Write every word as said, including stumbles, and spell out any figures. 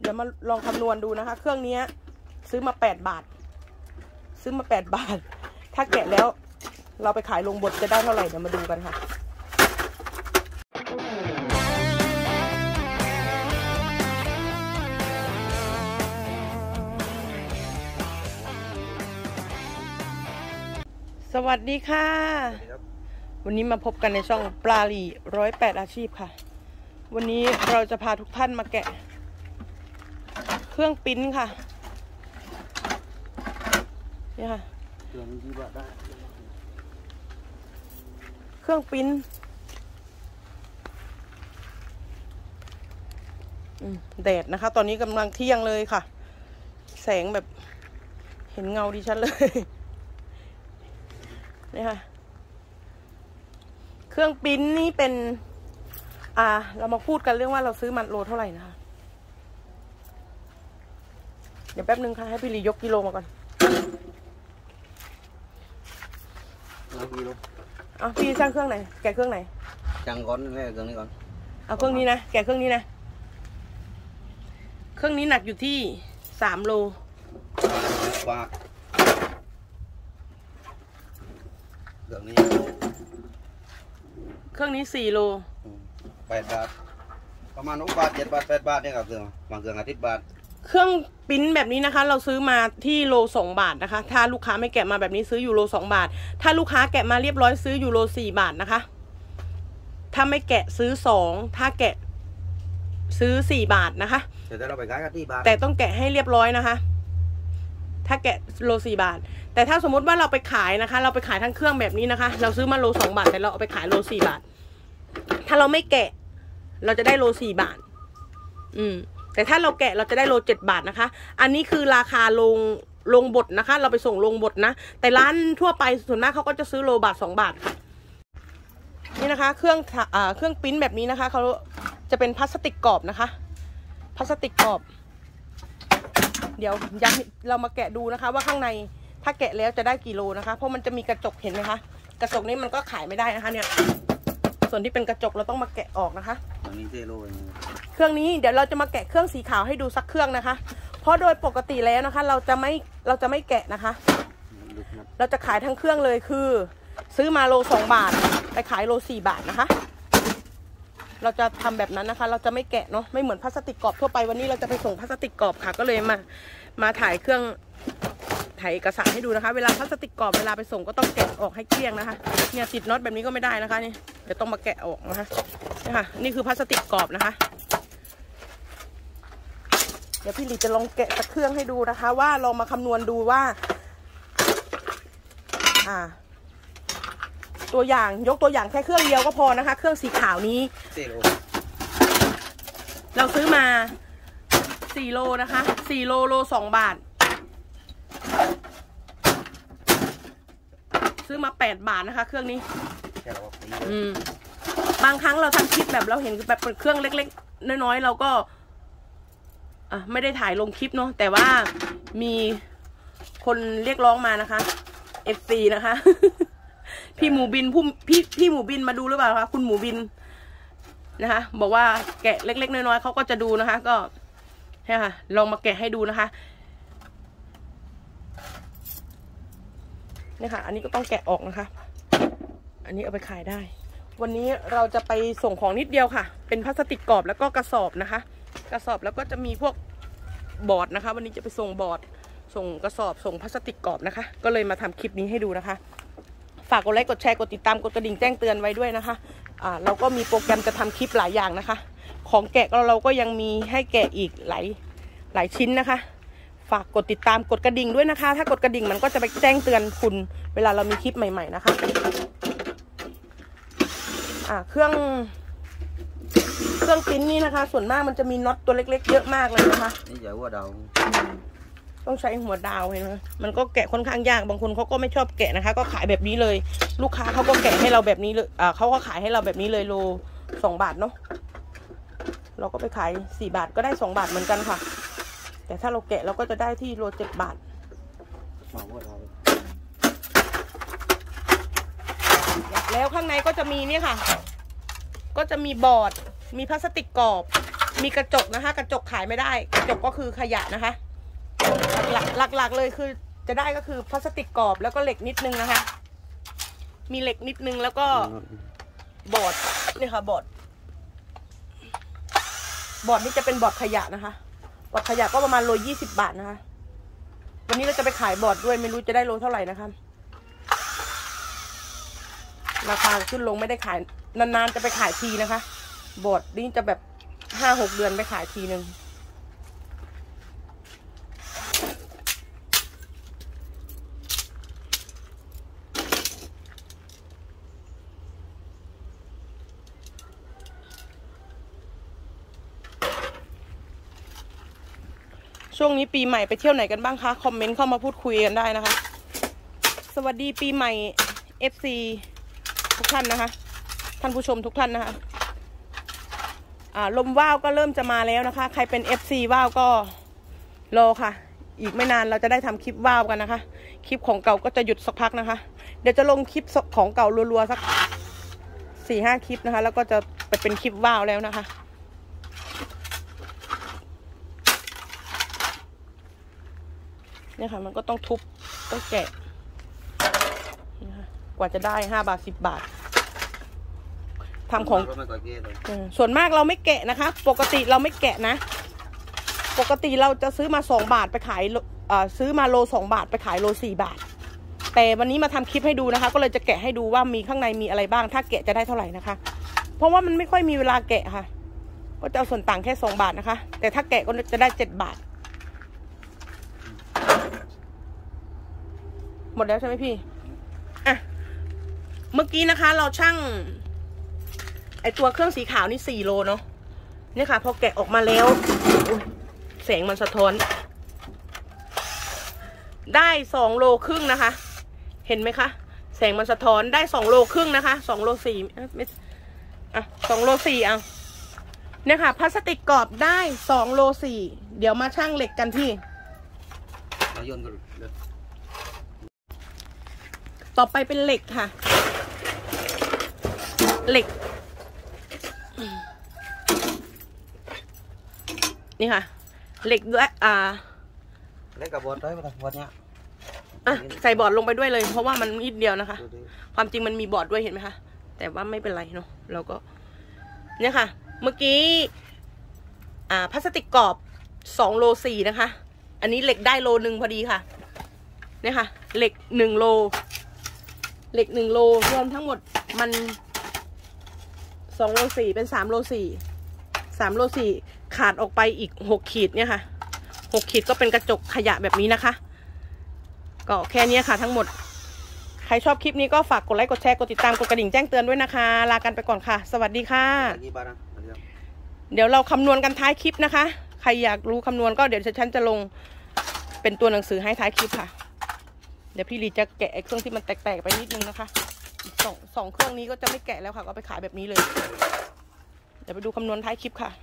ดี๋ยวมาลองคำนวณดูนะคะเครื่องนี้ซื้อมาแปดบาทซื้อมาแปดบาทถ้าแกะแล้วเราไปขายลงบดจะได้เท่าไหร่เดี๋ยวมาดูกันค่ะสวัสดีค่ะวันนี้มาพบกันในช่องปลาหลี่ร้อยแปดอาชีพค่ะวันนี้เราจะพาทุกท่านมาแกะเครื่องปิ้นค่ะนี่ค่ะเครื่องที่ว่าได้เครื่องปิ้นแดดนะคะตอนนี้กำลังเที่ยงเลยค่ะแสงแบบเห็นเงาดิฉันเลยนี่ค่ะเครื่องปิ้นนี่เป็นอ่าเรามาพูดกันเรื่องว่าเราซื้อมันโลเท่าไหร่นะคะเดี๋ยวแป๊บนึงค่ะให้พี่ลียกกิโลมาก่อนกิโลเอาพี่ช่างเครื่องไหนแกะเครื่องไหนช่างก่อนแม่เครื่องนี้ก่อนเอาเครื่องนี้นะแกะเครื่องนี้นะเครื่องนี้หนักอยู่ที่สามโลบาทเครื่องนี้เครื่องนี้สี่โลแปดบาทประมาณหกบาทเจ็ดบาทแปดบาทเนี่ยครับเครื่องบางเครื่องอาทิตย์บาทเครื่องปิ้นแบบนี้นะคะเราซื้อมาที่โลสองบาทนะคะถ้าลูกค้าไม่แกะมาแบบนี้ซื้ออยู่โลสองบาทถ้าลูกค้าแกะมาเรียบร้อยซื้ออยู่โลสี่บาทนะคะถ้าไม่แกะซื้อสองถ้าแกะซื้อสี่บาทนะคะแต่เราไปขายกันที่บาทแต่ต้องแกะให้เรียบร้อยนะคะถ้าแกะโลสี่บาทแต่ถ้าสมมุติว่าเราไปขายนะคะเราไปขายทั้งเครื่องแบบนี้นะคะเราซื้อมาโลสองบาทแต่เราเอาไปขายโลสี่บาทถ้าเราไม่แกะเราจะได้โลสี่บาทอืมแต่ถ้าเราแกะเราจะได้โลเจ็ดบาทนะคะอันนี้คือราคาลงลงบดนะคะเราไปส่งลงบดนะแต่ร้านทั่วไปส่วนมากเขาก็จะซื้อโลบาทสองบาทค่ะนี่นะคะเครื่องอ่าเครื่องปิ้นแบบนี้นะคะเขาจะเป็นพลาสติกกรอบนะคะพลาสติกกรอบเดี๋ยวย้ำเรามาแกะดูนะคะว่าข้างในถ้าแกะแล้วจะได้กี่โลนะคะเพราะมันจะมีกระจกเห็นไหมคะกระจกนี้มันก็ขายไม่ได้นะคะเนี่ยส่วนที่เป็นกระจกเราต้องมาแกะออกนะคะเครื่องนี้เดี๋ยวเราจะมาแกะเครื่องสีขาวให้ดูสักเครื่องนะคะเพราะโดยปกติแล้วนะคะเราจะไม่เราจะไม่แกะนะคะเราจะขายทั้งเครื่องเลยคือซื้อมาโลสองบาทไปขายโลสี่บาทนะคะเราจะทำแบบนั้นนะคะเราจะไม่แกะเนาะไม่เหมือนพลาสติกกรอบทั่วไปวันนี้เราจะไปส่งพลาสติกกรอบค่ะก็เลยมามาถ่ายเครื่องถ่ายเอกสารให้ดูนะคะเวลาพลาสติกกรอบเวลาไปส่งก็ต้องแกะออกให้เกลี้ยงนะคะเนี่ยติดน็อตแบบนี้ก็ไม่ได้นะคะนี่เดี๋ยวต้องมาแกะออกนะคะนี่ค่ะนี่คือพลาสติกกรอบนะคะเดี๋ยวพี่หลีจะลองแกะสักเครื่องให้ดูนะคะว่าลองมาคำนวณดูว่าอ่าตัวอย่างยกตัวอย่างแค่เครื่องเดียวก็พอนะคะเครื่องสีขาวนี้เราซื้อมาสี่โลนะคะสี่โลโลสองบาทซื้อมาแปดบาทนะคะเครื่องนี้อืมบางครั้งเราทำคลิปแบบเราเห็นแบบเป็นเครื่องเล็กๆน้อยๆเราก็อ่ะไม่ได้ถ่ายลงคลิปเนาะแต่ว่ามีคนเรียกร้องมานะคะเอฟซีนะคะพี่หมูบินผู้พี่พี่หมูบินมาดูหรือเปล่าคะคุณหมูบินนะคะบอกว่าแกะเล็กๆน้อยๆเขาก็จะดูนะคะก็เนี่ยค่ะลองมาแกะให้ดูนะคะนี่ค่ะอันนี้ก็ต้องแกะออกนะคะอันนี้เอาไปขายได้วันนี้เราจะไปส่งของนิดเดียวค่ะเป็นพลาสติกกรอบแล้วก็กระสอบนะคะกระสอบแล้วก็จะมีพวกบอร์ดนะคะวันนี้จะไปส่งบอร์ดส่งกระสอบส่งพลาสติกกรอบนะคะก็เลยมาทำคลิปนี้ให้ดูนะคะฝากกดไลค์กดแชร์กดติดตามกดกระดิ่งแจ้งเตือนไว้ด้วยนะคะอ่าเราก็มีโปรแกรมจะทำคลิปหลายอย่างนะคะของแกะเราก็ยังมีให้แกะอีกหลายหลายชิ้นนะคะฝากกดติดตามกดกระดิ่งด้วยนะคะถ้ากดกระดิ่งมันก็จะไปแจ้งเตือนคุณเวลาเรามีคลิปใหม่ๆนะคะอ่าเครื่องเครื่องปิ้นนี่นะคะส่วนมากมันจะมีน็อตตัวเล็กๆเยอะมากเลยนะคะนี่ใหญ่กว่าดาวต้องใช้หัวดาวเห็นไหมมันก็แกะค่อนข้างยากบางคนเขาก็ไม่ชอบแกะนะคะก็ขายแบบนี้เลยลูกค้าเขาก็แกะให้เราแบบนี้เลยอ่าเขาก็ขายให้เราแบบนี้เลยโลสองบาทเนาะเราก็ไปขายสี่บาทก็ได้สองบาทเหมือนกันค่ะแต่ถ้าเราแกะเราก็จะได้ที่โลเจ็ดบาทแล้วข้างในก็จะมีเนี่ยค่ะก็จะมีบอร์ดมีพลาสติกกรอบมีกระจกนะคะกระจกขายไม่ได้กระจกก็คือขยะนะคะหลักหลักหลักเลยคือจะได้ก็คือพลาสติกกรอบแล้วก็เหล็กนิดนึงนะคะมีเหล็กนิดนึงแล้วก็บอร์ดนี่ค่ะบอร์ดบอร์ดนี่จะเป็นบอร์ดขยะนะคะบอร์ดขยะก็ประมาณโลยี่สิบบาทนะคะวันนี้เราจะไปขายบอร์ดด้วยไม่รู้จะได้โลเท่าไหร่นะคะราคาขึ้นลงไม่ได้ขายนานๆจะไปขายทีนะคะบอร์ดนี่จะแบบห้าหกเดือนไปขายทีนึงช่วงนี้ปีใหม่ไปเที่ยวไหนกันบ้างคะคอมเมนต์เข้ามาพูดคุยกันได้นะคะสวัสดีปีใหม่ เอฟ ซี ทุกท่านนะคะท่านผู้ชมทุกท่านนะคะอ่าลมว่าวก็เริ่มจะมาแล้วนะคะใครเป็น เอฟ ซี ว่าวก็รอค่ะอีกไม่นานเราจะได้ทำคลิปว่าวกันนะคะคลิปของเก่าก็จะหยุดสักพักนะคะเดี๋ยวจะลงคลิปของเก่ารัวๆสักสี่ห้าคลิปนะคะแล้วก็จะไปเป็นคลิปว่าวแล้วนะคะเนี่ยค่ะมันก็ต้องทุบต้องแกะกว่าจะได้ห้าบาทสิบบาททำของส่วนมากเราไม่แกะนะคะปกติเราไม่แกะนะปกติเราจะซื้อมาสองบาทไปขายซื้อมาโลสองบาทไปขายโลสี่บาทแต่วันนี้มาทำคลิปให้ดูนะคะก็เลยจะแกะให้ดูว่ามีข้างในมีอะไรบ้างถ้าแกะจะได้เท่าไหร่นะคะเพราะว่ามันไม่ค่อยมีเวลาแกะค่ะก็จะเอาส่วนต่างแค่สองบาทนะคะแต่ถ้าแกะก็จะได้เจ็ดบาทหมดแล้วใช่ไหมพี่อ่ะเมื่อกี้นะคะเราชั่งไอตัวเครื่องสีขาวนี่สี่โลเนาะเนี่ยค่ะพอแกะออกมาแล้วแสงมันสะท้อนได้สองโลครึ่งนะคะเห็นไหมคะแสงมันสะท้อนได้สองโลครึ่งนะคะสองโลสี่อ่ะสองโลสี่เอาเนี่ยค่ะพลาสติกกรอบได้สองโลสี่เดี๋ยวมาชั่งเหล็กกันพี่ต่อไปเป็นเหล็กค่ะเหล็กนี่ค่ะเหล็กด้วยอ่าเหล็กกับบอร์ดได้ปะบอร์ดเนี้ยอ่ะใส่บอร์ดลงไปด้วยเลยเพราะว่ามันนิดเดียวนะคะความจริงมันมีบอร์ดด้วยเห็นไหมคะแต่ว่าไม่เป็นไรเนาะเราก็เนี่ยค่ะเมื่อกี้อ่าพลาสติกกรอบสองโลสี่นะคะอันนี้เหล็กได้โลหนึ่งพอดีค่ะเนี่ยค่ะเหล็กหนึ่งโลเหล็กหนึ่งโลรวมทั้งหมดมันสองโลสี่เป็นสามโลสี่สามโลสี่ขาดออกไปอีกหกขีดเนี่ยค่ะหกขีดก็เป็นกระจกขยะแบบนี้นะคะก็แค่นี้ค่ะทั้งหมดใครชอบคลิปนี้ก็ฝากกดไลค์กดแชร์กดติดตามกดกระดิ่งแจ้งเตือนด้วยนะคะลากันไปก่อนค่ะสวัสดีค่ะเดี๋ยวเราคำนวณกันท้ายคลิปนะคะใครอยากรู้คำนวณก็เดี๋ยวฉันจะลงเป็นตัวหนังสือให้ท้ายคลิปค่ะเดี๋ยวพี่ลีจะแกะเครื่องที่มันแตกๆไปนิดนึงนะคะสองสองเครื่องนี้ก็จะไม่แกะแล้วค่ะก็ไปขายแบบนี้เลยเดี๋ยวไปดูคำนวณท้ายคลิปค่ะ